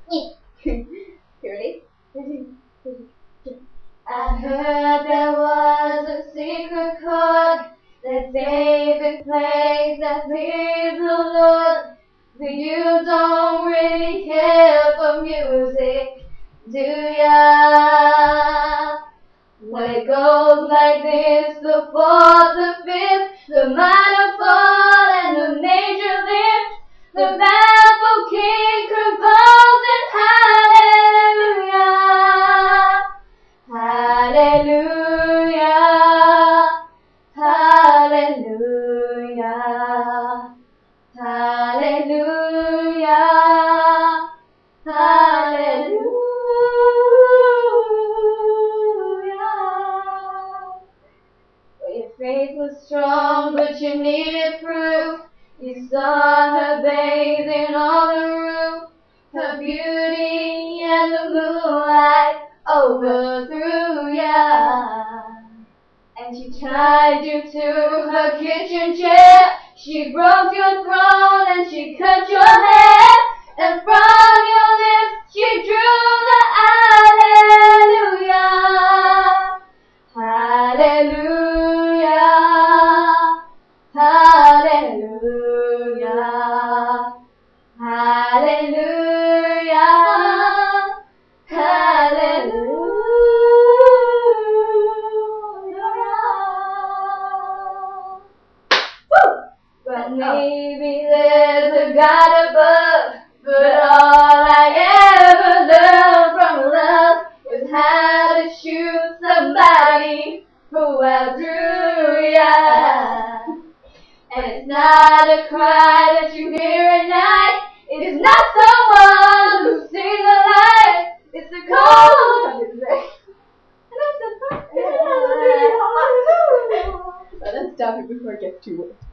Ready? I heard there was a secret chord that David plays that please the Lord. But you don't really care for music, do ya? Well, it goes like this: the fourth, the fifth, the minor fall, and the major lift. The baffled king composing hallelujah, hallelujah, hallelujah, hallelujah, hallelujah. Well, your faith was strong, but you needed proof. You saw her bathing on the roof. Her beauty and the moonlight overthrew ya. And she tied you to her kitchen chair. She broke your throne and she cut your hair. And from your lips she drew the hallelujah, hallelujah, hallelujah, hallelujah, hallelujah. Woo! But maybe there's a God above, but all I ever learned from love was how to shoot somebody who outdrew ya. And it's not a cry that you hear at night. It is not someone who sees the light. It's the cold. Let's stop it before it gets too